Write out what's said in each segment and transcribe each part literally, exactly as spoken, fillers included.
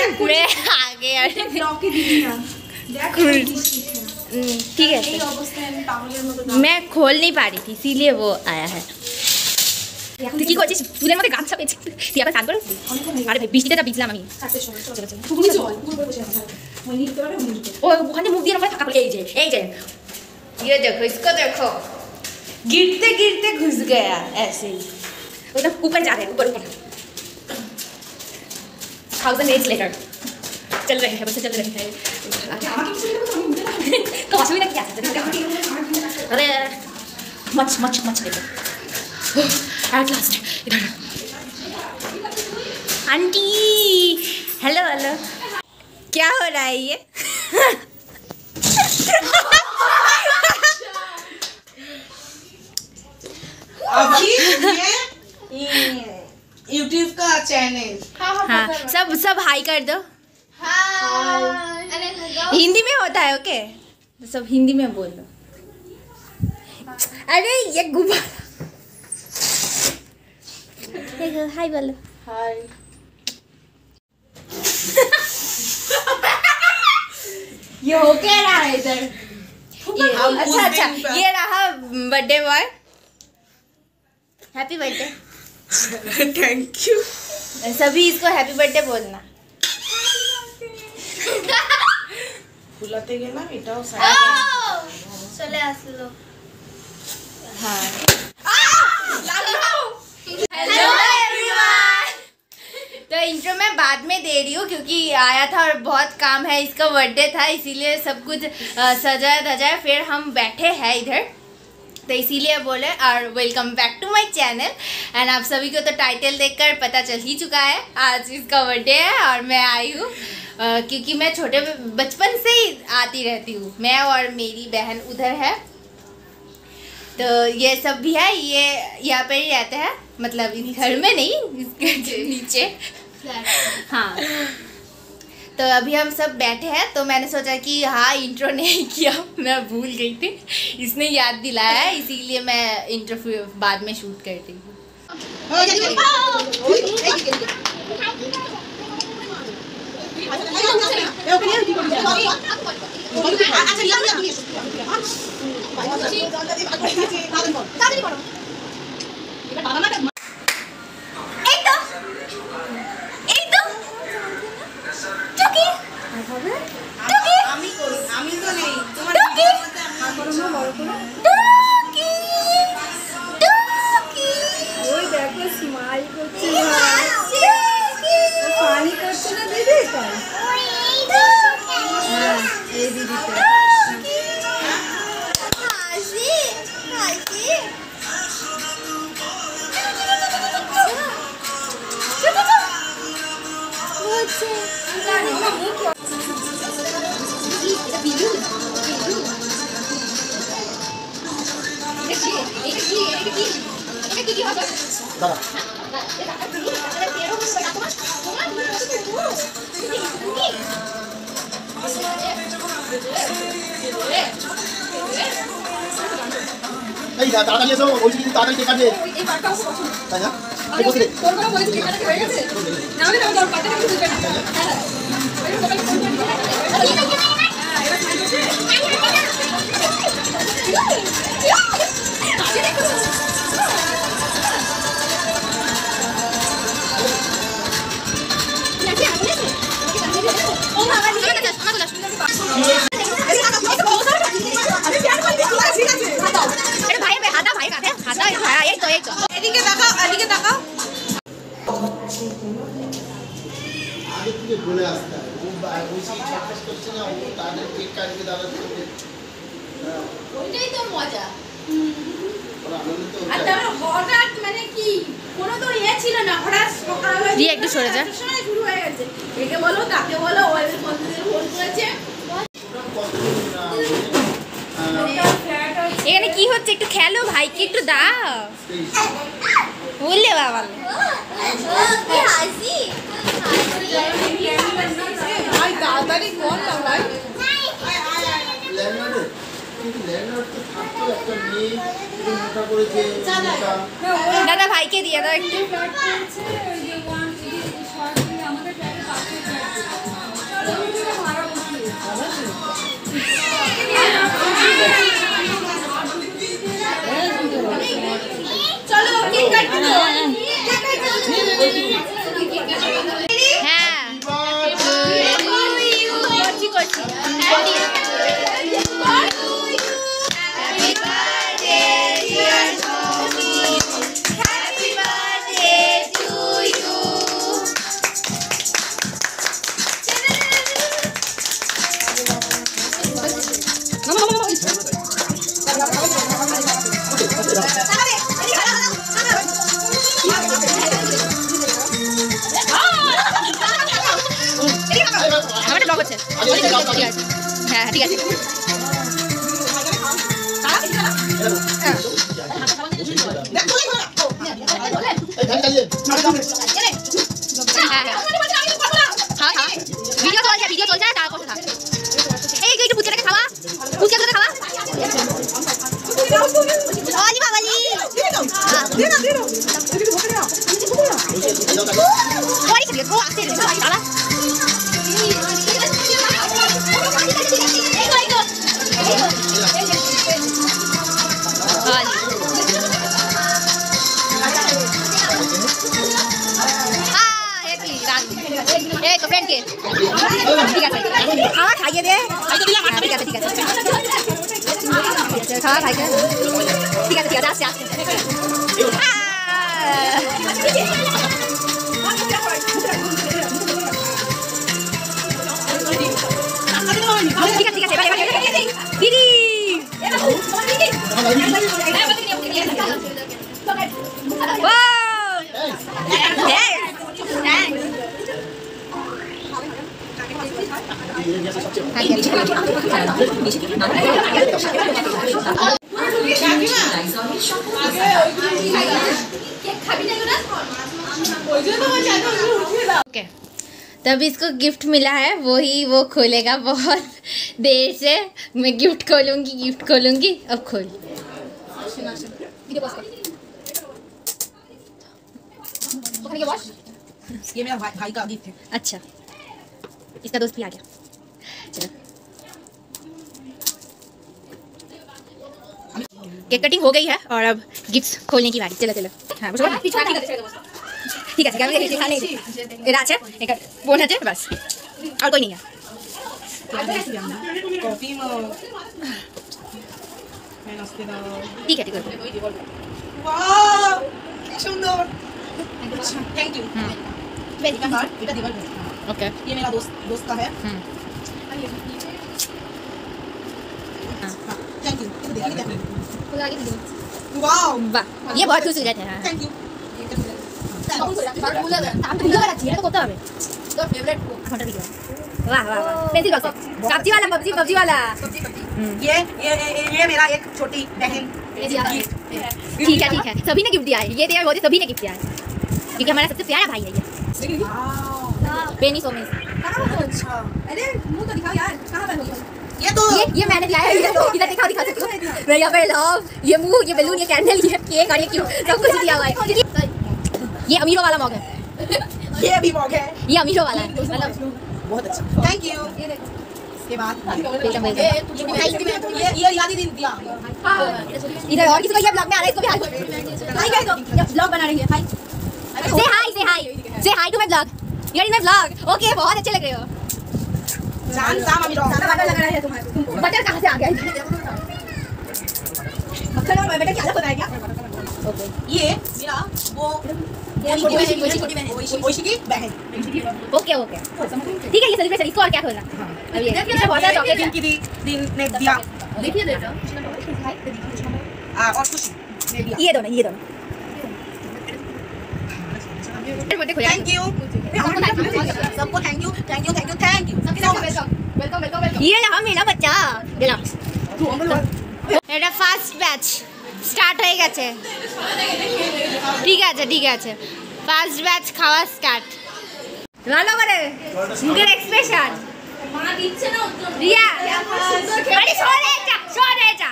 मैं आगे यार ठीक है मैं खोल नहीं पा रही थी इसीलिए वो आया है। তুই কি করছিস চুলের মধ্যে গাছ চাপিয়েছিস তুই আবার কাজ করো আরে ভাই বৃষ্টিতে ভিজলাম আমি ও ওখানে মুখ দিয়ে ফাঁকা করে এই যে এই যে ये देखो इसको देखो गिरते गिरते घुस गया ऐसे ही उधर ऊपर जा रहे हैं ऊपर ऊपर थाउजेंड एज लेटर चल रहे हैं बस चल रहे हैं तो असुविधा क्या अरे मच मच मच देखो एट लास्ट इधर आंटी हेलो हेलो क्या हो रहा है ये अभी ये यूट्यूब का चैनल हाँ सब सब हाई कर दो हिंदी में होता है ओके तो सब हिंदी में बोल दो अरे ये गुब्बारा देखो हाय बोलो हाय ये हो क्या रहा है इधर ये अच्छा अच्छा ये रहा birthday boy happy birthday thank you सभी इसको हैप्पी बर्थडे बोलना बुलाते गेला এটাও চলে আসলো हाँ हेलो एवरीवन तो इंट्रो मैं बाद में दे रही हूँ क्योंकि आया था और बहुत काम है इसका बर्थडे था इसीलिए सब कुछ सजाया धजाया फिर हम बैठे हैं इधर तो इसीलिए बोले और welcome back to my channel and आप सभी को तो टाइटल देखकर पता चल ही चुका है आज इसका बर्थडे है और मैं आई हूँ क्योंकि मैं छोटे बचपन से ही आती रहती हूँ मैं और मेरी बहन उधर है तो ये सब भी है ये यहाँ पे ही रहते हैं मतलब इस घर में नहीं इसके नीचे हाँ तो अभी हम सब बैठे हैं तो मैंने सोचा कि हाँ इंट्रो नहीं किया मैं भूल गई थी इसने याद दिलाया है इसीलिए मैं इंट्रो बाद में शूट करती हूँ এই তাড়াতাড়ি এসো বলছি কিন্তু তাড়াতাড়ি টেকা দে এই পার্টটা অবশ্য তাই না এই বসে রে তোর কথা বলেছি কাটা হয়ে গেছে না হলে না তোর পার্টটা কিছু দিবে না হ্যাঁ এই সবাই ফোন করে হ্যাঁ এবার খাই বসে ও বাবা দিয়ে আমাকে আমাকে লাস্ট মিনিটে পাস এদিকে তাকাও এদিকে তাকাও আগে থেকে বলে আসতে ও ওই সেই ছটফট করছে না ও তাদের কেক কাটবে দাঁড়াতে ওইটাই তো মজা আর তারপর হঠাৎ মানে কি কোনো তো ইয়ে ছিল না হঠাৎ সকালে জি একটু সরে যা শুরু হয়ে গেছে একে বলো তাকে বলো ওই বন্ধুদের ফোন করেছে এখানে কি হচ্ছে একটু খেলো ভাইকে একটু দাও বললে বাবা কি হাসি ভাই তাড়াতাড়ি কর না ভাই দাদা ভাইকে দিয়ে দাও একটু ব্লগ হচ্ছে ঠিক আছে হ্যাঁ ঠিক আছে ভিডিও চলছে ভিডিও চলছে তার কথা এই একটু পুচকাটাকে খাওয়া পুচকাটাকে খাওয়া ওলি বাবালি ওই কি গো আসছে রে শালা এই তো ফ্রেন্ড কে ঠিক আছে খাওয়া খাইয়ে দে ঠিক আছে ঠিক আছে খাওয়া খাইয়ে ঠিক আছে ঠিক আছে আসছে আসছে ঠিক আছে ঠিক আছে দিদি ओके तब इसको गिफ्ट मिला है वही वो खोलेगा बहुत देर से मैं गिफ्ट खोलूंगी गिफ्ट खोलूंगी अब खोल ये मेरा भाई, भाई का गिफ्ट है। अच्छा इसका दोस्त भी आ गया चलो केक कटिंग हो गई है और अब गिफ्ट्स खोलने की बारी चलो चलो हाँ ठीक है ठीक है दिखाने एरा আছে एक फोन আছে बस और कोई नहीं है कॉफी में मैं नाश्ते का ठीक है ठीक है वाह क्या सुंदर थैंक यू वेलकम बेटा दीवार ओके ये मेरा दोस्त दोस्त का है थैंक यू वाह वाह ये बहुत खुश हो जाते हैं थैंक यू वाह वाह पेंसिल बॉक्स सब्जी वाला पबजी पबजी वाला ये ये ये मेरा एक छोटी बहन ठीक है ठीक है सभी ने गिफ्ट दिया है ये तेरा बहुत सभी ने गिफ्ट दिया है क्योंकि हमारा सबसे प्यारा भाई है ये बेनी सोमेश अरे मुंह तो दिखाओ यार कहां पर हो ये तो ये ये मैंने दिया है इधर दिखाओ दिखा सकते हो मैं यहाँ पे लव ये मुंह ये बैलून ये कैंडल ये केक और ये क्यों सब कुछ दिया हुआ है ये अमीरों वाला मॉग है ये भी मॉग है ये अमीरों वाला है मतलब बहुत अच्छा थैंक यू इसके बाद ये ये ये याद ही दिया इधर और किसी को ये ब्लॉग में आ रहा है इसको भी हाय हाय गाइस ये ब्लॉग बना रही है हाय say hi say hi say hi to my blog you are in my blog okay बहुत अच्छे लग रहे हो जान साम अभी ज्यादा बटर लग रहा है तुम्हारे बटर कहां से आ गया मक्खन और बेटा क्या अलग होता है क्या ओके ये मेरा वो ओशी की बहन ओके ओके ठीक है ये सेलिब्रेशन इसको और क्या खोलना अब ये इसमें बहुत सारा चॉकलेट दिन की दिन ने दिया देखिए देखो आ और खुशी ने दिया ये दोनों ये दोनों थैंक यू सबको thank you thank you thank you thank you welcome welcome welcome ये ना मेरा बच्चा ये ना এটা ফার্স্ট ব্যাচ স্টার্ট হয়ে গেছে ঠিক আছে ঠিক আছে ফার্স্ট ব্যাচ খাওয়া স্টার্ট ভালো করে মুখের এক্সপ্রেশন মা দিচ্ছে না উত্তর রিয়া আরে সরে যা সরে যা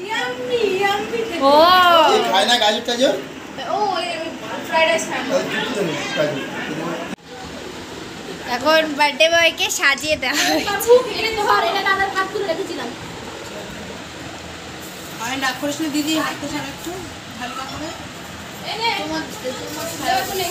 ও ये खाना काजू काजू ও ফ্রাইড রাইস খাবো এখন বার্থডে বয়কে সাজিয়ে দেওয়া বাবু এনে তো আর এটা দাদার কাপ করে রেখেছিলাম আর ডাকরিস দিদি হাতে ছাড়া একটু হালকা করে এনে তোমার তোমার খাওয়া কোনে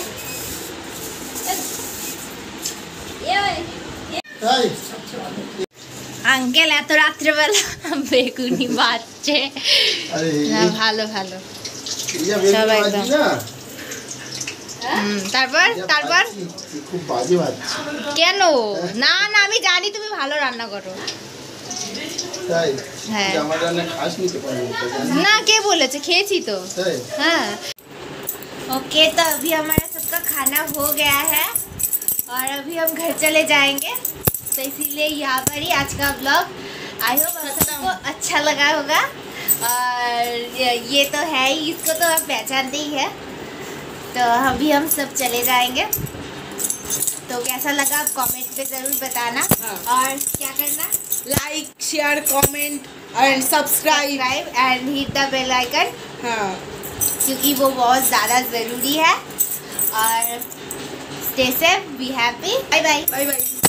তাই আঙ্কেল এত রাত্রেবেলা বেগুনি বাচ্চে আরে না ভালো ভালো ইয়া বেগুনি সব ভাজি একদম। না হুম তারপর তারপর খুব বাজে ভাজি কেন না না আমি জানি তুমি ভালো রান্না করো তাই হ্যাঁ। যে আমার রান্না খাস নিতে পারবি ना के बोले थे खेची तो তাই हाँ ओके तो अभी हमारा सबका खाना हो गया है और अभी हम घर चले जाएंगे तो इसीलिए यहाँ पर ही आज का ब्लॉग। आई होप आप सबको अच्छा लगा होगा। और ये तो है ही, इसको तो आप पहचानते ही है। तो अभी हम सब चले जाएंगे। तो कैसा लगा आप कमेंट पे ज़रूर बताना। हाँ। और क्या करना, like share comment and subscribe and hit the bell icon, हाँ क्योंकि वो बहुत ज़्यादा ज़रूरी है। और stay safe, be happy, bye bye. Bye bye.